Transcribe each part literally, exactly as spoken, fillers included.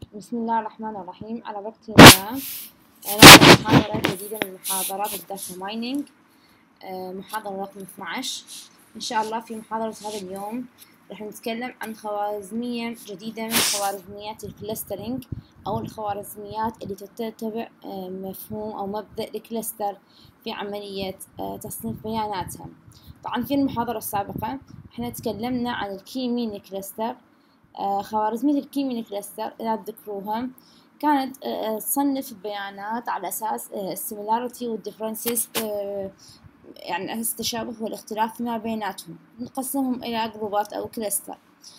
بسم الله الرحمن الرحيم. على بركة الله نبدأ محاضرة جديدة من محاضرات الداتا مايننج، محاضرة رقم اثني عشر. إن شاء الله في محاضرة هذا اليوم راح نتكلم عن خوارزمية جديدة من خوارزميات الكلسترينج أو الخوارزميات اللي تتبع مفهوم أو مبدأ الكلستر في عملية تصنيف بياناتها. طبعا في المحاضرة السابقة احنا تكلمنا عن الكي مين كلستر. خوارزمية الكي مين كلستر إذا تذكروها كانت تصنف البيانات على أساس السيميلاريتي والديفرنسز، يعني أساس التشابه والاختلاف فيما بيناتهم، نقسمهم إلى جروبات أو كلستر.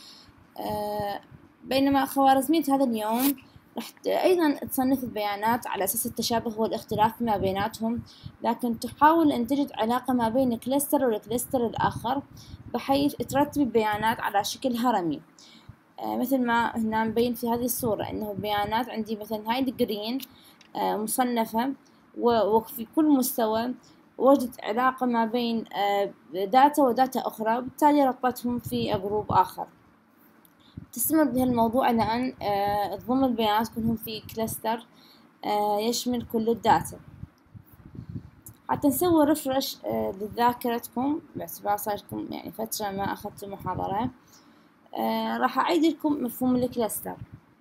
بينما خوارزمية هذا اليوم راح أيضا تصنف البيانات على أساس التشابه والاختلاف فيما بيناتهم، لكن تحاول أن تجد علاقة ما بين كلستر والكلستر الآخر بحيث ترتب البيانات على شكل هرمي. آه مثل ما هنا مبين في هذه الصورة إنه البيانات عندي مثلا هاي الجرين آه مصنفة، وفي كل مستوى وجدت علاقة ما بين آه داتا وداتا أخرى، بالتالي ربطتهم في جروب آخر. تستمر بهالموضوع إلى أن آه تضم البيانات كلهم في كلاستر آه يشمل كل الداتا. حتى نسوي ريفرش آه لذاكرتكم باعتبار صار لكم يعني فترة ما أخذتوا محاضرة. آه راح أعيد لكم مفهوم الكلاستر.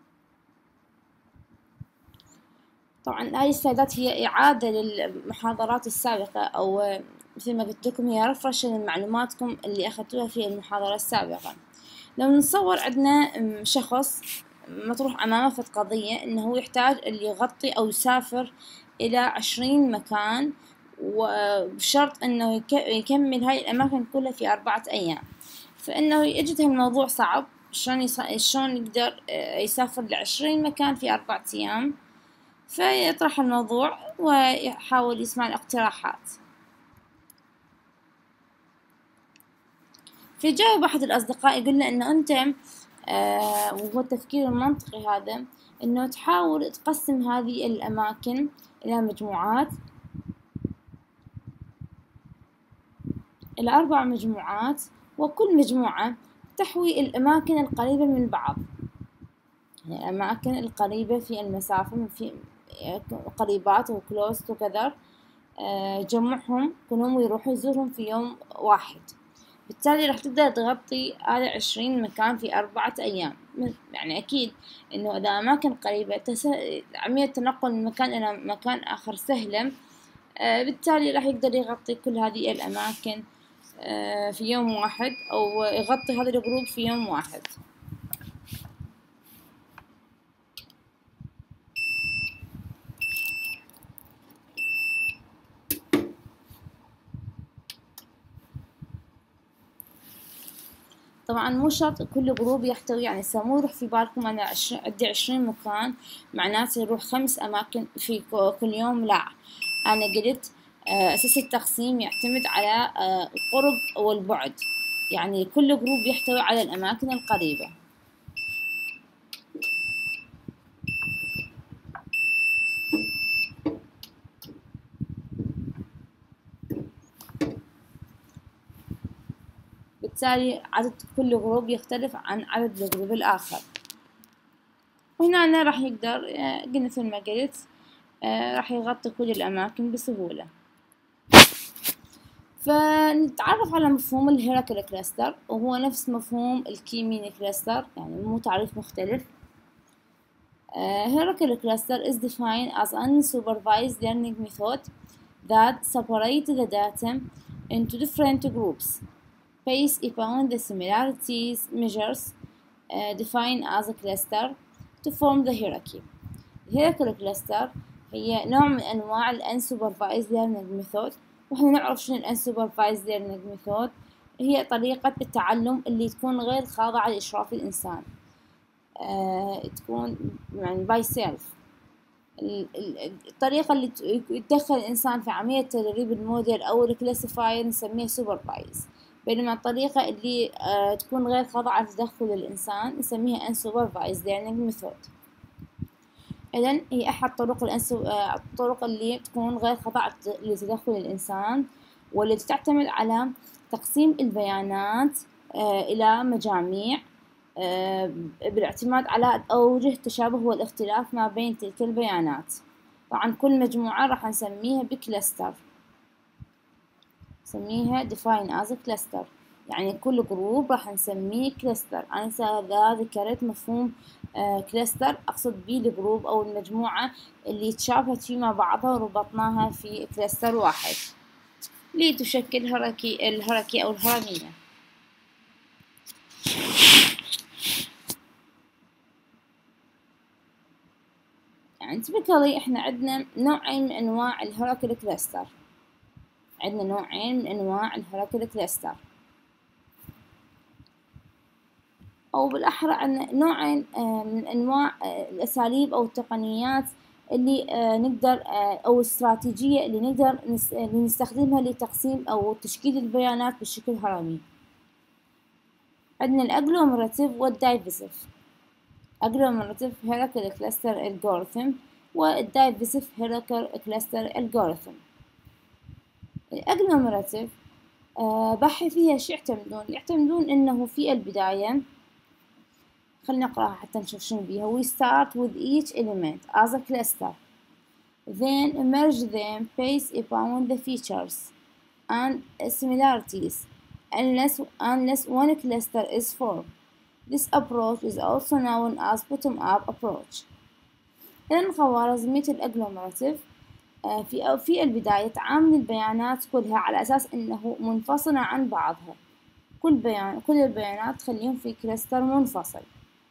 طبعا هاي السلايدات هي إعادة للمحاضرات السابقة، أو مثل ما قلت لكم هي رفرشة لمعلوماتكم اللي أخذتوها في المحاضرة السابقة. لو نصور عندنا شخص مطروح أمامه في قضية إنه هو يحتاج اللي يغطي أو يسافر إلى عشرين مكان، وبشرط إنه يكمل هاي الأماكن كلها في أربعة أيام. فإنه يجد هالموضوع صعب، شلون شلون يقدر يسافر لعشرين مكان في أربعة أيام. فيطرح الموضوع ويحاول يسمع الاقتراحات. فيجاوب أحد الأصدقاء يقول له إنه أنت آه وهو التفكير المنطقي هذا، إنه تحاول تقسم هذه الأماكن إلى مجموعات، إلى أربع مجموعات، وكل مجموعة تحوي الأماكن القريبة من بعض، يعني الأماكن القريبة في المسافة في قريبات وكلوز توجذر، جمعهم كلهم ويروحوا يزورهم في يوم واحد. بالتالي راح تقدر تغطي هذا عشرين مكان في أربعة أيام. يعني أكيد إنه إذا أماكن قريبة تس... عملية تنقل من مكان إلى مكان آخر سهلة، آه بالتالي راح يقدر يغطي كل هذه الأماكن آه في يوم واحد، أو يغطي هذا الجروب في يوم واحد. طبعا مو شرط كل جروب يحتوي، يعني مو يروح في بالكم أنا عندي عشرين مكان معناته يروح خمس أماكن في كل يوم. لا، أنا قلت أساس التقسيم يعتمد على القرب والبعد، يعني كل جروب يحتوي على الأماكن القريبة. بالتالي عدد كل جروب يختلف عن عدد الجروب الآخر. وهنا أنا راح يقدر قلنا مثل ما قلت راح يغطي كل الأماكن بسهولة. فنتعرف على مفهوم الهيراركي كلاستر، وهو نفس مفهوم الكي مين كلاستر، يعني مو تعريف مختلف. uh, hierarchical cluster is defined as an unsupervised learning method that separates the data into different groups based upon the similarities measures uh, defined as a cluster to form the hierarchy. Hierarchical cluster هي نوع من أنواع ال unsupervised learning method. وإحنا نعرف شنو ال unsupervised learning method، هي طريقة التعلم اللي تكون غير خاضعة لإشراف الإنسان، آه تكون يعني by self. الطريقة اللي يتدخل الإنسان في عملية تدريب الموديل أو الكلاسيفاير نسميها supervised، بينما الطريقة اللي آه تكون غير خاضعة لتدخل الإنسان نسميها unsupervised learning method. إذن هي أحد طرق الأنسو... الطرق اللي تكون غير خاضعة لتدخل الإنسان، والتي تعتمد على تقسيم البيانات إلى مجاميع بالاعتماد على أوجه التشابه والاختلاف ما بين تلك البيانات. طبعا كل مجموعة راح نسميها بكلستر، نسميها define as a cluster، يعني كل جروب راح نسميه كلستر. أنا إذا ذكرت مفهوم كلستر أقصد به الجروب أو المجموعة اللي تشابهت في مع بعضها وربطناها في كلستر واحد لتشكل هركي الهركي أو الهرمية. يعني typically إحنا عندنا نوعين من أنواع الهركي كلستر، عندنا نوعين من أنواع الهركي كلستر، أو بالأحرى عندنا نوعين من أنواع الأساليب أو التقنيات اللي نقدر أو الاستراتيجية اللي نقدر اللي نستخدمها لتقسيم أو تشكيل البيانات بشكل هرمي. عندنا الأجلوميراتيف والدايفيسيف. أجلوميراتيف هيراركي كلاستر ألجوريثم والدايفيسيف هيراركي كلاستر ألجوريثم. الأجلوميراتيف بحث فيها شو يعتمدون؟ يعتمدون إنه في البداية، خلينا نقراها حتى نشوف شنو بيها. We start with each element as a cluster, then merge them based upon the features and similarities unless unless one cluster is formed. This approach is also known as bottom-up approach. إذن خوارزمية الأجلوميراتيف في في البداية تعامل البيانات كلها على أساس إنه منفصلة عن بعضها، كل بيان كل البيانات تخليهم في كلاستر منفصل.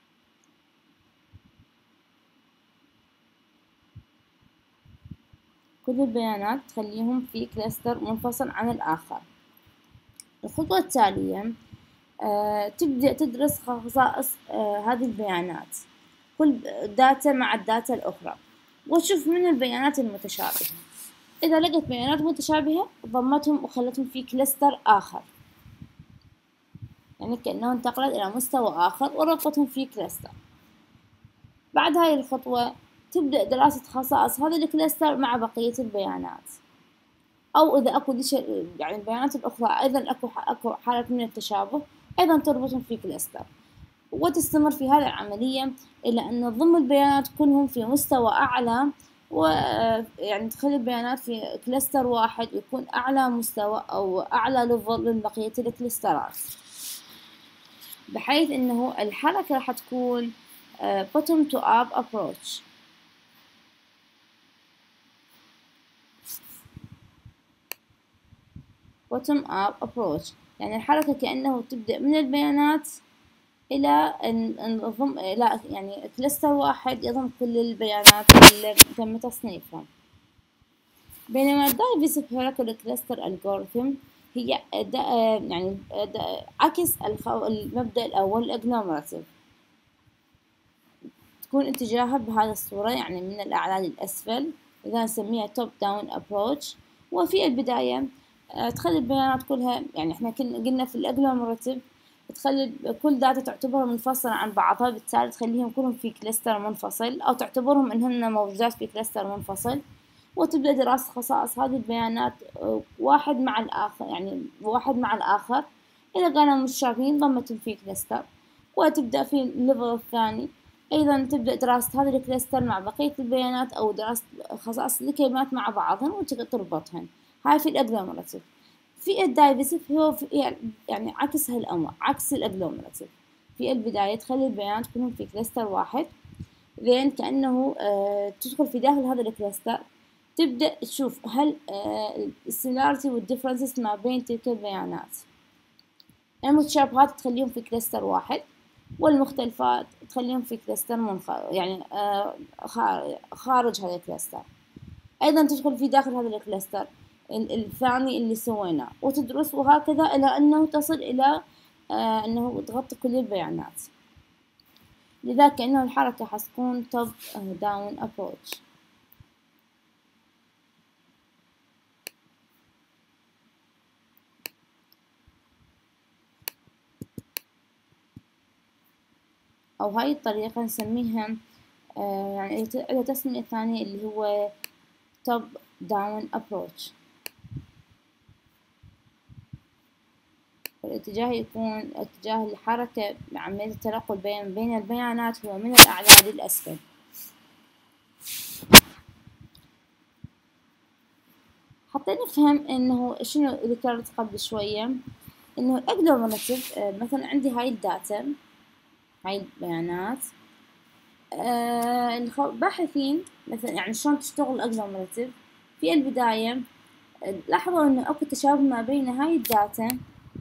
كل البيانات تخليهم في كلاستر منفصل عن الآخر. الخطوة التالية آه تبدأ تدرس خصائص آه هذه البيانات، كل داتا مع الداتا الأخرى، وتشوف من البيانات المتشابهة. إذا لقت بيانات متشابهة ضمتهم وخلتهم في كلاستر آخر، يعني كأنه انتقلت إلى مستوى آخر وربطتهم في كلاستر. بعد هاي الخطوة تبدأ دراسة خصائص هذا الكلاستر مع بقية البيانات، أو إذا أكو يعني البيانات الأخرى أيضا أكو أكو حالة من التشابه أيضا تربطهم في كلاستر، وتستمر في هذه العملية إلى أن تضم البيانات كلهم في مستوى أعلى، ويعني تخلي البيانات في كلاستر واحد ويكون أعلى مستوى أو أعلى ليفل من بقية الكلاسترات، بحيث إنه الحركة راح تكون bottom to up approach. bottom up approach يعني الحركة كأنه تبدأ من البيانات إلى أن نضم إلى يعني كلاستر واحد يضم كل البيانات اللي تم تصنيفها. بينما الدايفيسيف هيراركي كلاستر ألجوريثم هي دا يعني دا عكس المبدأ الأول الأجلوميراتيف، تكون اتجاهها بهذه الصورة، يعني من الأعلى للأسفل، إذا نسميها توب داون أبروتش. وفي البداية تخلي البيانات كلها، يعني إحنا قلنا في الأجلوميراتيف تخلي كل داتا تعتبر منفصلة عن بعضها، بالتالي تخليهم كلهم في كلاستر منفصل أو تعتبرهم إنهن موجودات في كلاستر منفصل، وتبدأ دراسة خصائص هذه البيانات واحد مع الآخر، يعني واحد مع الآخر. إذا كانوا متشابهين ضمتهم في كلاستر، وتبدأ في الليفل الثاني أيضا تبدأ دراسة هذه الكلاستر مع بقية البيانات أو دراسة خصائص الكلمات مع بعضهن وتربطهن. هاي في الأجلوميراتيف. في الدايفيسيف هو في يعني عكس هالأمر، عكس الأجلوميراتيف. في البداية تخلي البيانات كلهم في كلاستر واحد، لين كأنه آه تدخل في داخل هذا الكلاستر تبدأ تشوف هل آه السيميلاريتي والديفرنسز ما بين تلك البيانات. المتشابهات تخليهم في كلاستر واحد، والمختلفات تخليهم في كلاستر منخ يعني آه خارج هذا الكلاستر. أيضا تدخل في داخل هذا الكلاستر الثاني اللي سويناه وتدرس، وهكذا إلى أنه تصل إلى آه أنه تغطي كل البيانات. لذا كأنه الحركة حتكون top down approach. أو هاي الطريقة نسميها آه يعني إلى تسمية ثانية اللي هو top down approach. والاتجاه يكون اتجاه الحركة بعملية التنقل بين بين البيانات هو من الأعلى للأسفل. حتى نفهم إنه شنو ذكرت قبل شوية، إنه الأجلوميراتيف مثلا عندي هاي الداتا، هاي البيانات. آه الباحثين مثلا يعني شلون تشتغل الأجلوميراتيف في البداية لاحظوا إنه أكو تشابه ما بين هاي الداتا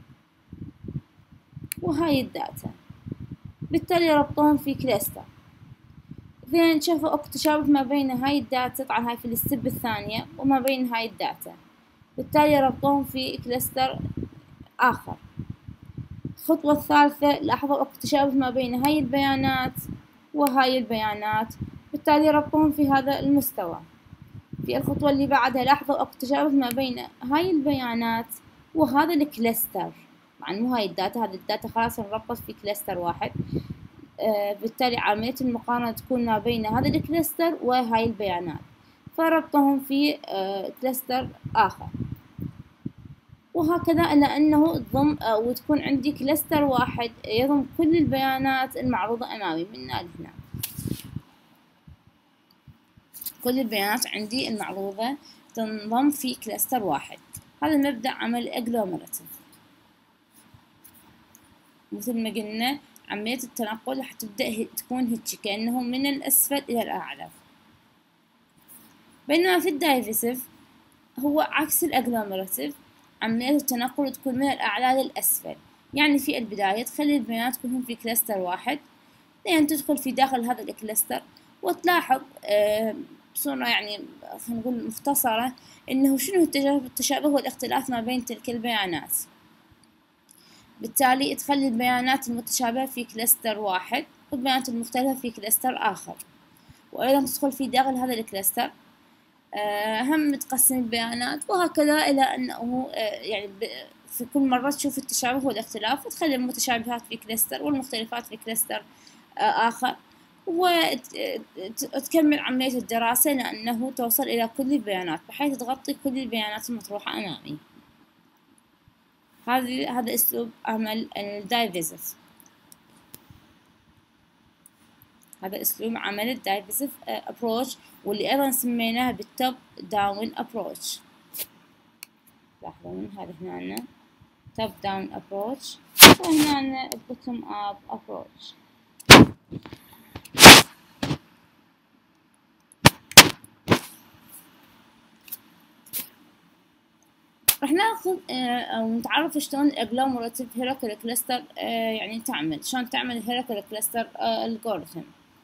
وهاي الداتا، بالتالي ربطوهم في كلاستر. زين شافوا اكو تشابه ما بين هاي الداتا، طبعا هاي في الستيب الثانية، وما بين هاي الداتا، بالتالي ربطوهم في كلاستر آخر. الخطوة الثالثة لاحظوا اكو تشابه ما بين هاي البيانات وهاي البيانات، بالتالي ربطوهم في هذا المستوى. في الخطوة اللي بعدها لاحظوا اكو تشابه ما بين هاي البيانات وهذا الكلاستر، طبعا مو هاي الداتا، هذه الداتا خلاص انربطت في كلاستر واحد. آه بالتالي عملية المقارنة تكون ما بين هذا الكلاستر وهاي البيانات، فربطهم في آه كلاستر آخر، وهكذا إلى أنه تضم آه وتكون عندي كلاستر واحد يضم كل البيانات المعروضة أمامي من هنا لهنا. كل البيانات عندي المعروضة تنضم في كلاستر واحد. هذا مبدأ عمل أجلوميراتيف. مثل ما قلنا عملية التنقل راح تبدأ تكون هيك كأنه من الأسفل إلى الأعلى، بينما في الدايفيسيف هو عكس الأجلوميراتيف، عملية التنقل تكون من الأعلى للأسفل. يعني في البداية تخلي البيانات كلهم في كلاستر واحد، لين تدخل في داخل هذا الكلاستر وتلاحظ آه بصورة يعني خلينا نقول مختصرة إنه شنو التشابه والاختلاف ما بين تلك البيانات. بالتالي تخلي البيانات المتشابهة في كلاستر واحد والبيانات المختلفة في كلاستر آخر، وأيضا تدخل في داخل هذا الكلاستر آه هم تقسم البيانات، وهكذا إلى أنه آه يعني في كل مرة تشوف التشابه والاختلاف وتخلي المتشابهات في كلاستر والمختلفات في كلاستر آه آخر، وتكمل عملية الدراسة لأنه توصل إلى كل البيانات بحيث تغطي كل البيانات المطروحة أمامي. هذا هذا أسلوب عمل الدايفيسيف. هذا أسلوب عمل الدايفيسيف أبروش، واللي أيضا سميناه بالتوب داون أبروش. لاحظون هذا هنا توب داون أبروش، وهنا بوتوم أب أبروش. راح ناخذ أو نتعرف شلون الأجلوميراتيف هيراركي كلاستر يعني تعمل، شلون تعمل الهيراركي كلاستر الجوريثم.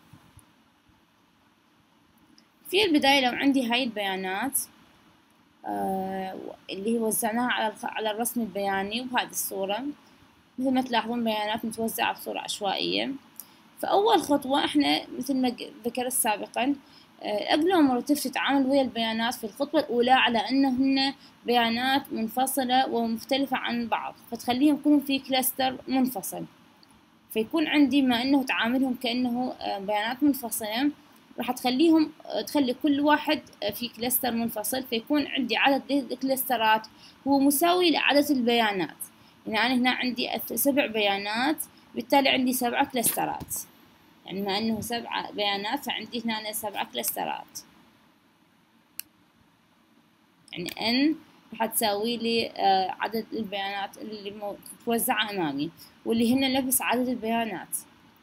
في البداية لو عندي هاي البيانات آه اللي وزعناها على على الرسم البياني وبهذه الصورة، مثل ما تلاحظون بيانات متوزعة بصورة عشوائية. فأول خطوة إحنا مثل ما ذكرت سابقا الأجلوميراتيف تتعامل ويا البيانات في الخطوة الأولى على أنهن بيانات منفصلة ومختلفة عن بعض، فتخليهم كلهم في كلاستر منفصل. فيكون عندي ما أنه تعاملهم كأنه بيانات منفصلة، راح تخليهم تخلي كل واحد في كلاستر منفصل، فيكون عندي عدد الكلاسترات هو مساوي لعدد البيانات. يعني أنا هنا عندي سبع بيانات، بالتالي عندي سبعة كلاسترات، يعني ما أنه سبعة بيانات فعندي هنا سبعة كلاسترات، يعني n راح تساوي لي عدد البيانات اللي متوزعة أمامي، واللي هنا نفس عدد البيانات.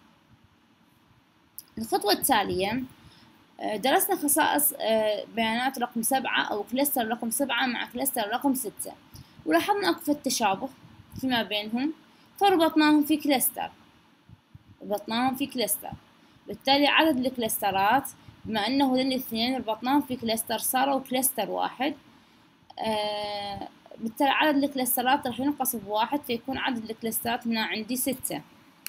الخطوة التالية درسنا خصائص بيانات رقم سبعة أو كلاستر رقم سبعة مع كلاستر رقم ستة، ولاحظنا أكو التشابه فيما بينهم، فربطناهم في كلاستر ربطناهم في كلاستر بالتالي عدد الكلاسترات بما أنه هذين الاثنين ربطناهم في كلاستر صاروا كلاستر واحد. آه بالتالي عدد الكلاسترات راح ينقص بواحد، فيكون عدد الكلاسترات هنا عندي ستة.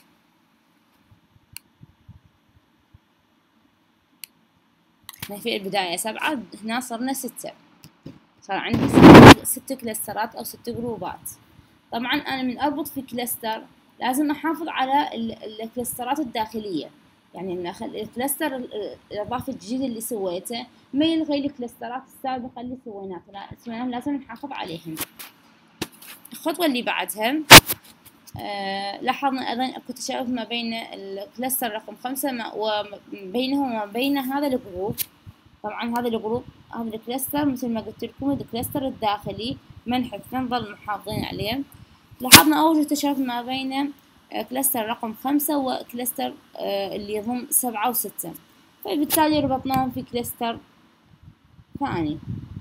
احنا في البداية سبعة، هنا صرنا ستة، صار عندي ست, ست كلاسترات أو ست جروبات. طبعا أنا من أربط في كلاستر لازم أحافظ على الكلاسترات الداخلية، يعني الكلاستر الإضافي الجديد اللي سويته ما يلغي الكلاسترات السابقة اللي سويناها، لازم نحافظ عليهم. الخطوة اللي بعدها آه لاحظنا أيضا أكو تشابه ما بين الكلاستر رقم خمسة وبينه وما بين هذا الجروب. طبعا هذا الجروب هذا الكلاستر مثل ما قلت لكم الكلاستر الداخلي منحف نظل محافظين عليه. لاحظنا أوجه تشابه ما بين كلاستر رقم خمسة وكلاستر آه اللي يضم سبعة وستة، فبالتالي ربطناهم في كلاستر ثاني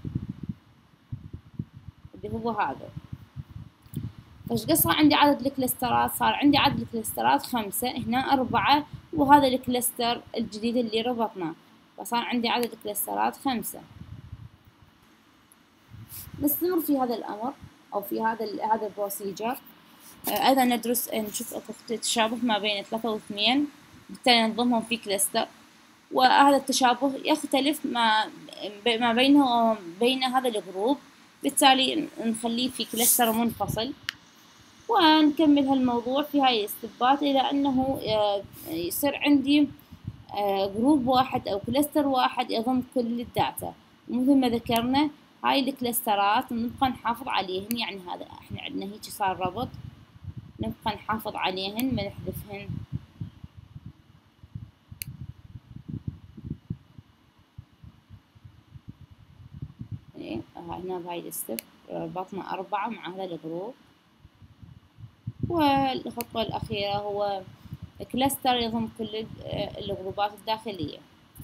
اللي هو هذا. فايش قد صار عندي عدد الكلاسترات؟ صار عندي عدد الكلاسترات خمسة، هنا أربعة، وهذا الكلاستر الجديد اللي ربطناه، فصار عندي عدد الكلاسترات خمسة. نستمر في هذا الأمر أو في هذا ال هذا البروسيجر. أيضا ندرس نشوف تشابه ما بين ثلاثة واثنين، بالتالي نضمهم في كلاستر، وهذا التشابه يختلف ما ما بينه وبين هذا الجروب، بالتالي نخليه في كلاستر منفصل. ونكمل هالموضوع في هاي الاستبات إلى أنه يصير عندي جروب واحد أو كلاستر واحد يضم كل الداتا. ومثل ما ذكرنا هاي الكلاسترات نبقى نحافظ عليهن، يعني هذا احنا عندنا هيك صار ربط، نبقى نحافظ عليهن ما نحذفهن. ايه هنا بهاي الستب ربطنا أربعة مع هذا الجروب. والخطوة الأخيرة هو كلاستر يضم كل الجروبات الداخلية.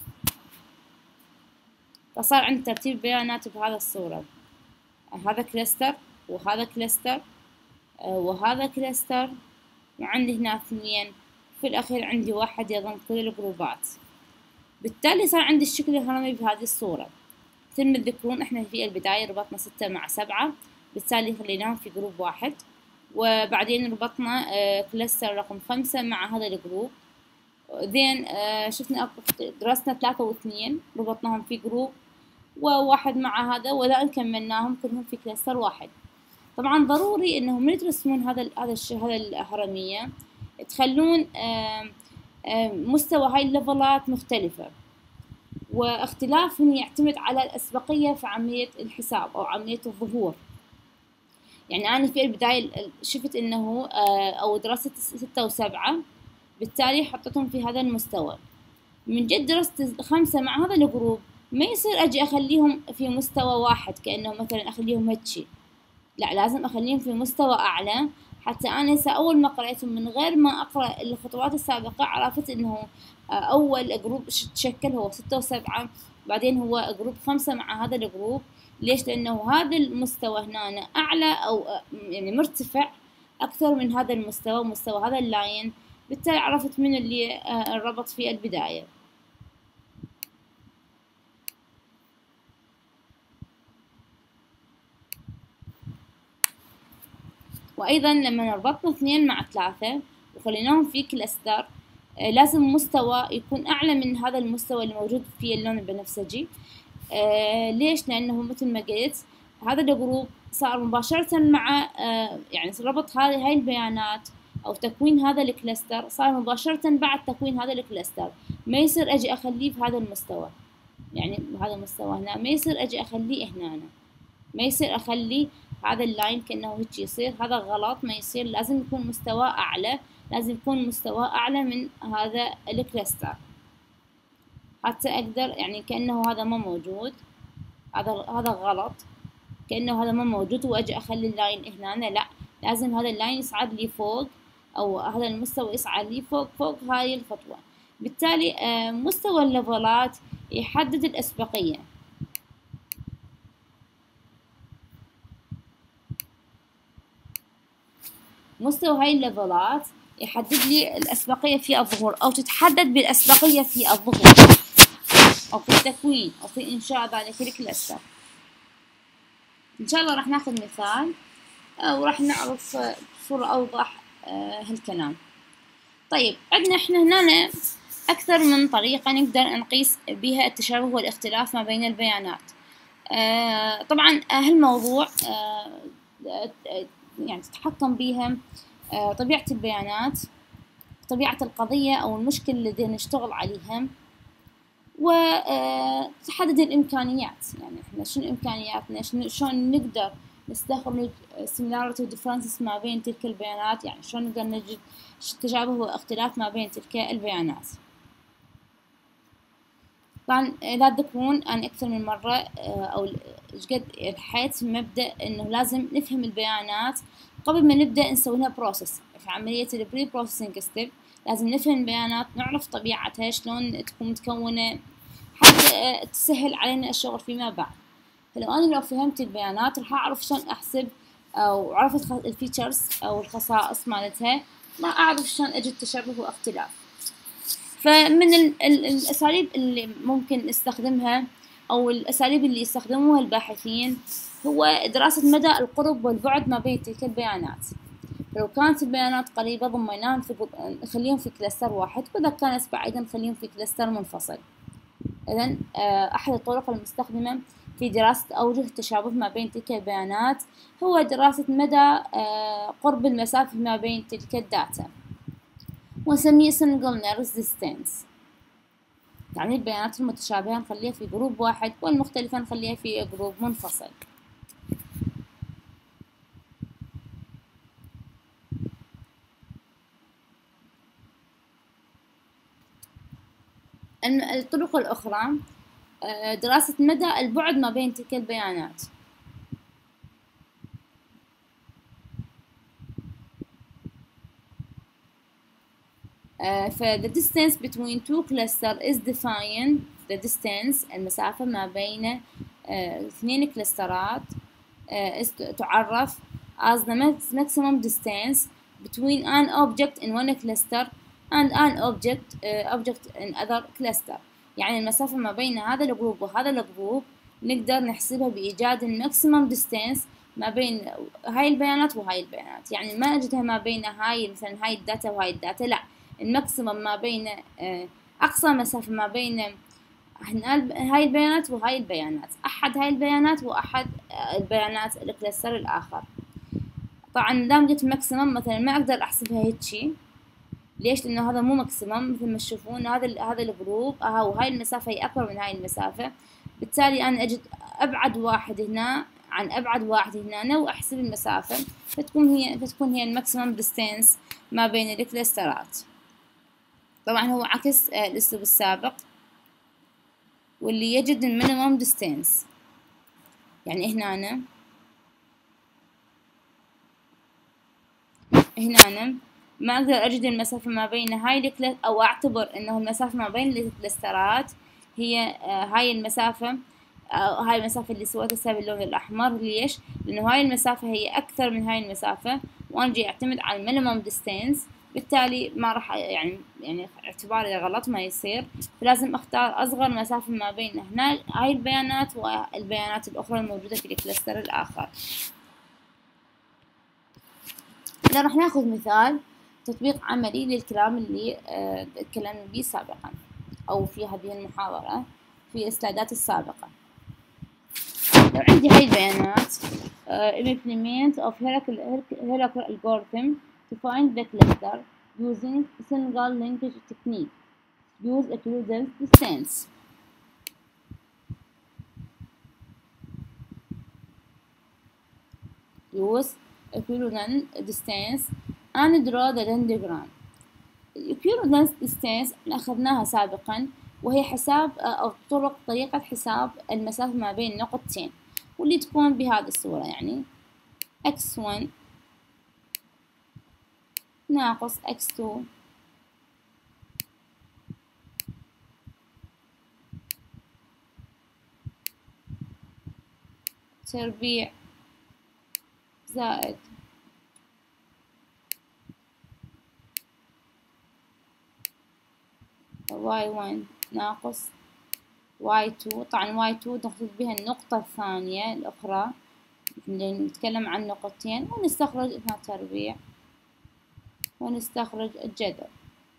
فصار عندي ترتيب بيانات بهذا الصورة، هذا كلاستر وهذا كلاستر وهذا كلاستر وعندي هنا اثنين، في الأخير عندي واحد يضم كل الجروبات. بالتالي صار عندي الشكل الهرمي بهذه الصورة. مثل ما تذكرون احنا في البداية ربطنا ستة مع سبعة، بالتالي خليناهم في جروب واحد، وبعدين ربطنا كلاستر رقم خمسة مع هذا الجروب. ذين شفنا درسنا ثلاثة واثنين ربطناهم في جروب وواحد مع هذا، والآن كملناهم كلهم في كلاستر واحد. طبعا ضروري انهم من ترسمون هذا هذا الشيء هذا الهرمية تخلون مستوى هاي الليفلات مختلفة، واختلافهم يعتمد على الأسبقية في عملية الحساب أو عملية الظهور. يعني أنا في البداية شفت إنه أو درست ستة وسبعة، بالتالي حطيتهم في هذا المستوى. من جد درست خمسة مع هذا الجروب، ما يصير أجي أخليهم في مستوى واحد كأنه مثلا أخليهم هتشي، لا لازم أخليهم في مستوى أعلى. حتى أنا هسه أول ما قرأتهم من غير ما أقرأ الخطوات السابقة عرفت إنه أول جروب تشكل هو ستة وسبعة، بعدين هو جروب خمسة مع هذا الجروب. ليش؟ لأنه هذا المستوى هنا أعلى أو يعني مرتفع أكثر من هذا المستوى، مستوى هذا اللاين. بالتالي عرفت من اللي ربط في البداية. وأيضا لما ربطنا اثنين مع ثلاثة وخليناهم في كلاستر، لازم مستوى يكون أعلى من هذا المستوى الموجود في اللون البنفسجي. آه ليش؟ لأنه مثل ما قلت هذا الجروب صار مباشرة مع آه يعني ربط هذه هاي البيانات أو تكوين هذا الكلاستر صار مباشرة بعد تكوين هذا الكلاستر. ما يصير أجي أخليه في هذا المستوى، يعني هذا المستوى هنا ما يصير أجي أخليه هنا أنا. ما يصير أخلي هذا اللاين كأنه هيك يصير، هذا غلط ما يصير. لازم يكون مستوى أعلى، لازم يكون مستوى أعلى من هذا الكلاستر حتى أقدر يعني كأنه هذا ما موجود، هذا هذا غلط، كأنه هذا ما موجود وأجي أخلي اللاين هنا. لا، لازم هذا اللاين يصعد لي فوق أو هذا المستوى يصعد لي فوق فوق هاي الخطوة. بالتالي مستوى الليفلات يحدد الأسبقية. مستوى هاي الليفلات يحدد لي الأسبقية في الظهور، أو تتحدد بالأسبقية في الظهور أو في التكوين أو في إنشاء ذلك الكلاستر. إن شاء الله راح ناخذ مثال وراح نعرف بصورة أوضح هالكلام. طيب عندنا إحنا هنا أكثر من طريقة نقدر نقيس بها التشابه والاختلاف ما بين البيانات. طبعا هالموضوع يعني تتحكم بها طبيعة البيانات، طبيعة القضية أو المشكلة اللي نشتغل عليها، وتحدد الإمكانيات. يعني إحنا شنو إمكانياتنا، شنو شلون نقدر نستخرج similarity و differences ما بين تلك البيانات، يعني شلون نقدر نجد تشابه واختلاف ما بين تلك البيانات. طبعا لا تذكرون أنا أكثر من مرة أو قد حيت مبدأ إنه لازم نفهم البيانات قبل ما نبدأ نسوي لها بروسيس. في عملية البري بروسيسنج ستيب لازم نفهم البيانات، نعرف طبيعتها شلون تكون متكونة حتى تسهل علينا الشغل فيما بعد. فلو أنا لو فهمت البيانات راح أعرف شلون أحسب أو عرفت الفيتشرز أو الخصائص مالتها، ما أعرف شلون أجد تشابه واختلاف. فمن ال ال الأساليب اللي ممكن نستخدمها أو الأساليب اللي يستخدموها الباحثين هو دراسة مدى القرب والبعد ما بين تلك البيانات. فلو كانت البيانات قريبة ضميناهم في نخليهم في كلاستر واحد، وإذا كانت بعيدة نخليهم في كلاستر منفصل. إذن أحد الطرق المستخدمة في دراسة أوجه التشابه ما بين تلك البيانات هو دراسة مدى قرب المسافة ما بين تلك الداتا، ونسميه single nearest distance. يعني البيانات المتشابهة نخليها في جروب واحد والمختلفة نخليها في جروب منفصل. الطرق الأخرى دراسة مدى البعد ما بين تلك البيانات. ف the distance between two clusters is defined. the distance المسافة ما بين اثنين كلاسترات تعرف as the maximum distance between an object in one cluster and an object uh, object in other cluster. يعني المسافة ما بين هذا الجروب وهذا الجروب نقدر نحسبها بإيجاد الماكسيمم ديستانس ما بين هاي البيانات وهاي البيانات. يعني ما نجدها ما بين هاي مثلا هاي الداتا وهاي الداتا، لا، الماكسيمم ما بين أقصى مسافة ما بين هاي البيانات وهاي البيانات، أحد هاي البيانات وأحد البيانات الكلاستر الآخر. طبعا دام جت ماكسيمم مثلا ما أقدر أحسبها هيجي. ليش؟ لأنه هذا مو ماكسيمم، مثل ما تشوفون هذا هذا الجروب ها وهاي المسافة هي أكبر من هاي المسافة، بالتالي أنا أجد أبعد واحد هنا عن أبعد واحد هنا وأحسب المسافة، فتكون هي فتكون هي الماكسيمم ديستانس ما بين الكلاسترات. طبعا هو عكس الأسلوب السابق واللي يجد المينيمم ديستانس. يعني هنا أنا هنا أنا ما أقدر أجد المسافة ما بين هاي الكلاس أو أعتبر إنه المسافة ما بين الكلاسترات هي هاي المسافة أو هاي المسافة اللي سويتها باللون الأحمر. ليش؟ لأنه هاي المسافة هي أكثر من هاي المسافة وأنا جاي أعتمد على المينيمم ديستانس، بالتالي ما راح يعني يعني اعتباري غلط ما يصير، فلازم أختار أصغر مسافة ما بين هنا هاي البيانات والبيانات الأخرى الموجودة في الكلاستر الآخر. إذا راح ناخذ مثال تطبيق عملي للكلام اللي اه تكلمنا به سابقا أو في هذه المحاضرة في السلايدات السابقة. لو عندي هاي البيانات uh, implement of hierarchical algorithm to find the cluster using single linkage technique. Use equivalence distance. Use equivalence distance and draw the Venn diagram. equivalence distance أخذناها سابقا، وهي حساب أو طرق طريقة حساب المسافة ما بين نقطتين، واللي تكون بهذه الصورة، يعني إكس واحد ناقص إكس اثنين تربيع زائد واي واحد ناقص واي اثنين. طبعا واي اثنين نقصد بها النقطة الثانية الأخرى، نتكلم عن نقطتين ونستخرج اثنان تربيع ونستخرج الجذر.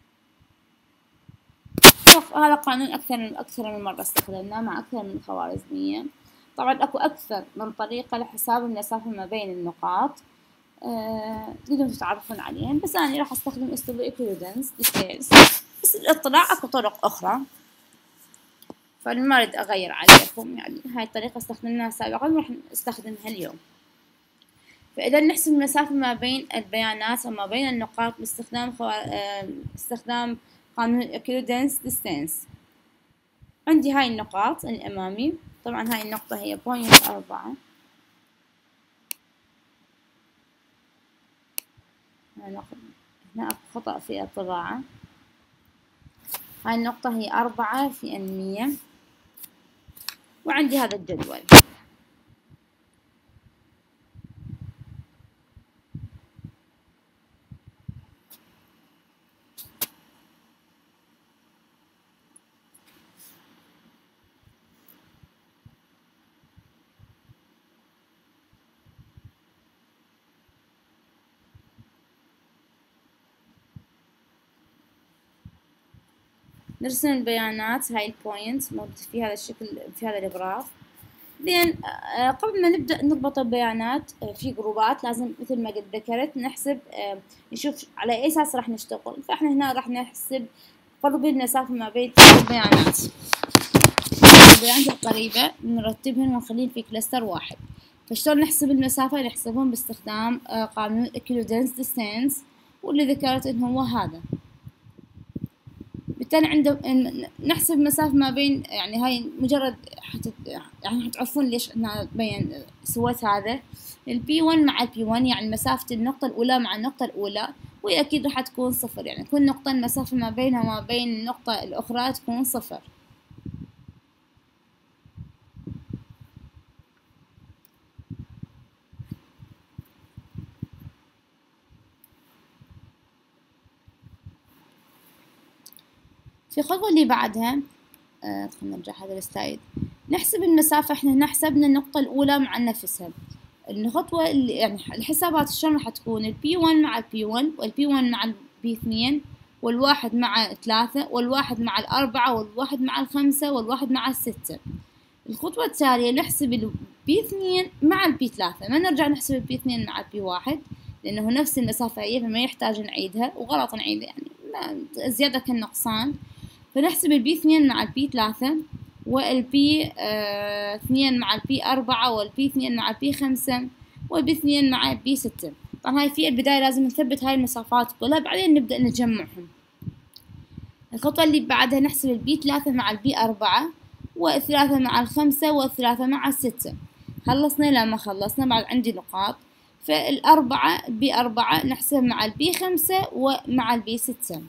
هذا قانون أكثر من أكثر من مرة استخدمناه مع أكثر من خوارزمية. طبعا أكو أكثر من طريقة لحساب المسافة ما بين النقاط آه، تقدرون تتعرفون عليهم، بس أنا راح أستخدم أسلوب equivalence distance. بس للإطلاع أكو طرق أخرى، فأنا ما أريد أغير عليكم، يعني هاي الطريقة استخدمناها سابقا وراح نستخدمها اليوم. فإذا نحسب المسافة ما بين البيانات وما بين النقاط باستخدام خو... باستخدام قانون الإكليدنس ديستانس. عندي هاي النقاط الأمامي، طبعا هاي النقطة هي بوينت أربعة، هنا خطأ في الطباعة، هاي النقطة هي أربعة في المية، وعندي هذا الجدول. نرسم البيانات، هاي البوينت موجود في هذا الشكل في هذا الجراف. زين، قبل ما نبدأ نربط البيانات في جروبات لازم مثل ما قد ذكرت نحسب، نشوف على أي أساس راح نشتغل. فإحنا هنا راح نحسب فرق المسافة ما بين البيانات. البيانات القريبة نرتبهم ونخليهم في كلاستر واحد. فشلون نحسب المسافة؟ نحسبهم باستخدام قانون الإكليدنس ديستانس، واللي ذكرت إنه هو هذا. بالتالي عنده نحسب مسافة ما بين، يعني هاي مجرد حت يعني حتعرفون ليش أنا بين سويت هذا. البي ون مع البي ون يعني مسافة النقطة الأولى مع النقطة الأولى، وهي أكيد راح تكون صفر، يعني كل نقطة المسافة ما بينها وما بين النقطة الأخرى تكون صفر. في الخطوة اللي بعدها آه خلينا نرجع هذا السلايد، نحسب المسافة. احنا هنا حسبنا النقطة الأولى مع نفسها. الخطوة اللي يعني الحسابات شلون راح تكون؟ البي ون مع البي ون، والبي ون مع البي اثنين، والواحد مع ثلاثة، والواحد مع الأربعة، والواحد مع الخمسة، والواحد مع الستة. الخطوة التالية نحسب البي اثنين مع البي ثلاثة، ما نرجع نحسب البي اثنين مع البي واحد لأنه نفس المسافة هي، فما يحتاج نعيدها، وغلط نعيدها يعني زيادة كالنقصان. فنحسب البي اثنين مع البي ثلاثة، والبي اه اثنين مع البي أربعة، والبي اثنين مع البي خمسة، والبي اثنين مع البي ستة. طبعا هاي في البداية لازم نثبت هاي المسافات كلها، بعدين نبدأ نجمعهم. الخطوة اللي بعدها نحسب البي ثلاثة مع البي أربعة، والثلاثة مع الخمسة، والثلاثة مع الستة. خلصنا؟ لا ما خلصنا، بعد عندي نقاط. فالأربعة بي أربعة نحسب مع البي خمسة ومع البي ستة.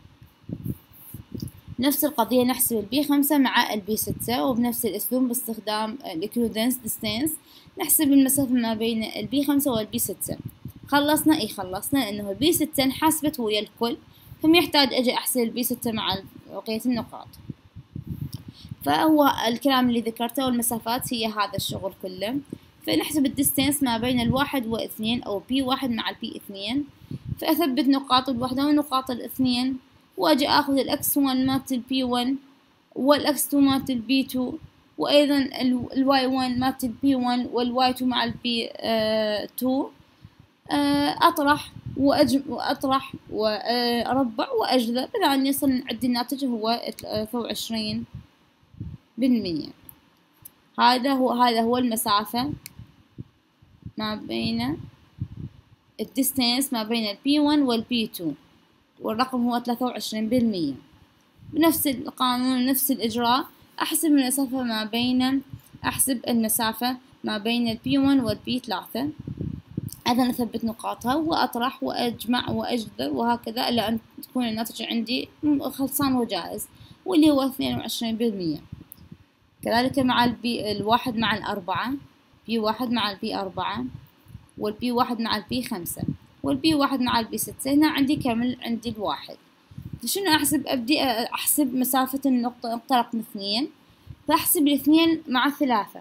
نفس القضية نحسب البي خمسة مع البي ستة، وبنفس الأسلوب باستخدام الإكليدنس ديستانس نحسب المسافة ما بين البي خمسة والبي ستة. خلصنا؟ إيه خلصنا، إنه البي ستة انحسبت ويا الكل، فما يحتاج أجي أحسب البي ستة مع بقية النقاط. فهو الكلام اللي ذكرته والمسافات هي هذا الشغل كله. فنحسب الديستانس ما بين الواحد واثنين، أو بي واحد مع البي اثنين. فأثبت نقاط الوحدة ونقاط الاثنين، واجي اخذ الاكس ون مالت البي ون، والاكس تو مالت البي تو، وايضا الواي ون مالت البي ون، والواي تو مع البي تو. اطرح واجمع واطرح واربع واجذر الى ان يصل عندي الناتج هو ثلاثة وعشرين بالمية. هذا هو هذا هو المسافة ما بين الديستانس ما بين البي ون والبي تو، والرقم هو ثلاثة وعشرين بالمية. بنفس القانون نفس الإجراء أحسب المسافة ما بين أحسب المسافة ما بين البي ون والبي ثلاثة. أيضا أثبت نقاطها وأطرح وأجمع وأجذر وهكذا إلى أن تكون الناتج عندي خلصان وجاهز، واللي هو اثنين وعشرين بالمية. كذلك مع البي الواحد مع الأربعة، بي واحد مع البي أربعة، والبي واحد مع البي خمسة، والبي واحد مع البي ستة. هنا عندي كامل عندي الواحد. شنو أحسب؟ أبدي أحسب مسافة النقطة نقطة رقم اثنين، فأحسب الاثنين مع ثلاثة.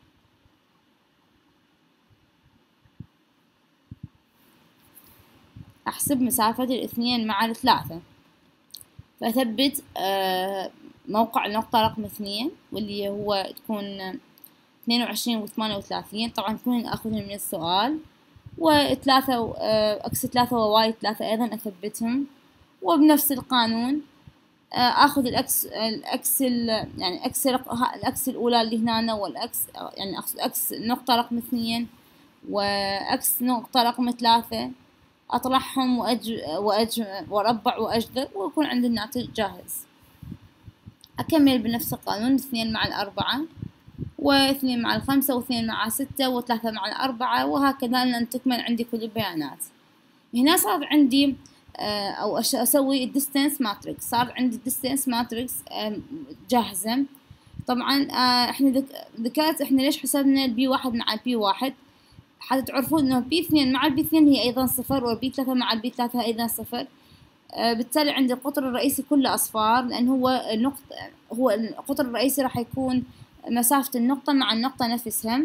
أحسب مسافة الاثنين مع الثلاثة، فأثبت موقع النقطة رقم اثنين، واللي هو تكون اثنين وعشرين وثمانية وثلاثين. طبعا كلهم أخذهم من السؤال. وثلاثة أكس ثلاثة وواي ثلاثة أيضا أثبتهم، وبنفس القانون اخذ الاكس الاكس يعني اكس الاكس الاولى اللي هنا، والاكس يعني اقصد اكس نقطة رقم اثنين، وعكس نقطة رقم ثلاثة، أطرحهم وأج... وأج... وأربع وأجذر ويكون عندي الناتج جاهز. أكمل بنفس القانون، اثنين مع الأربعة واثنين مع الخمسة واثنين مع ستة وثلاثة مع الأربعة، وهكذا لن تكمل عندي كل البيانات. هنا صار عندي أو أسوي الديستانس ماتريكس، صار عندي الديستانس ماتريكس جاهزة. طبعا احنا ذكرت احنا ليش حسبنا البي واحد مع البي واحد، حتى تعرفون انه بي اثنين مع البي اثنين هي ايضا صفر، والبي ثلاثة مع البي ثلاثة ايضا صفر. بالتالي عندي القطر الرئيسي كله اصفار، لان هو النقطة هو القطر الرئيسي راح يكون مسافة النقطة مع النقطة نفسها.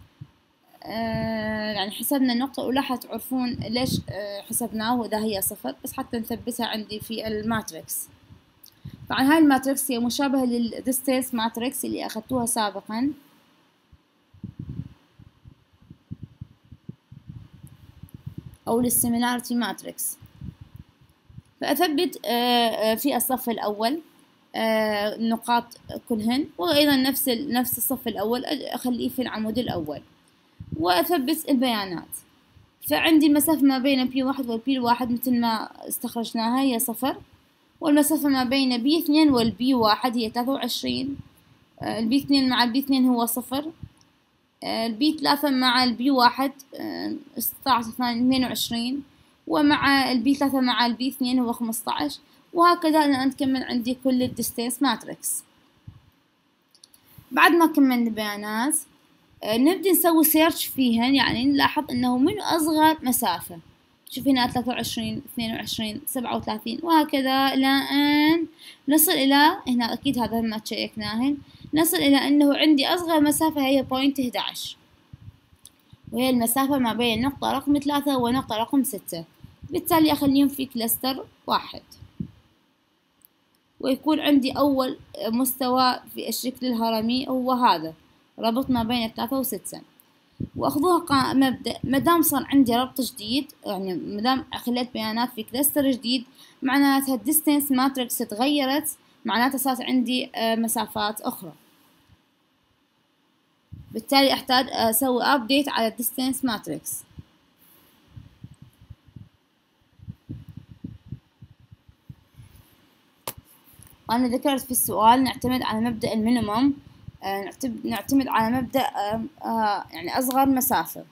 آه يعني حسبنا النقطة الأولى، حتعرفون ليش آه حسبناه وإذا هي صفر، بس حتى نثبتها عندي في الماتريكس. طبعا هاي الماتريكس هي مشابهة للديستانس ماتريكس اللي أخذتوها سابقا. أو للسيميلاريتي ماتريكس. فأثبت آه في الصف الأول آه النقاط كلهن، وأيضا نفس نفس الصف الأول أخليه في العمود الأول، وأثبت البيانات. فعندي المسافة ما بين بي واحد والبي واحد مثل ما استخرجناها هي صفر، والمسافة ما بين بي اثنين والبي واحد هي ثلاثة وعشرين. البي اثنين مع البي اثنين هو صفر، البي ثلاثة مع البي واحد ستة عشر اثنين وعشرين، ومع البي ثلاثة مع البي اثنين هو خمسة عشر، وهكذا أنا نكمل عندي كل الديستانس ماتريكس. بعد ما كملنا البيانات نبدأ نسوي سيرش فيهن، يعني نلاحظ انه من اصغر مسافة. شوف هنا ثلاثة وعشرين اثنين وعشرين سبعة وثلاثين وهكذا لأن نصل الى هنا. اكيد هذا ما تشيكناهن. نصل الى انه عندي اصغر مسافة هي بوينت احد عشر، وهي المسافة ما بين نقطة رقم ثلاثة ونقطة رقم ستة. بالتالي اخليهم في كلاستر واحد، ويكون عندي اول مستوى في الشكل الهرمي هو هذا، ربط ما بين ثلاثة وستة. واخذوها مبدأ مادام صار عندي ربط جديد، يعني مادام خليت بيانات في كلاستر جديد، معناتها الديستانس ماتريكس تغيرت، معناتها صارت عندي مسافات اخرى. بالتالي احتاج اسوي ابديت على الديستانس ماتريكس. وانا ذكرت في السؤال نعتمد على مبدأ المينيموم، نعتمد على مبدأ يعني أصغر مسافة.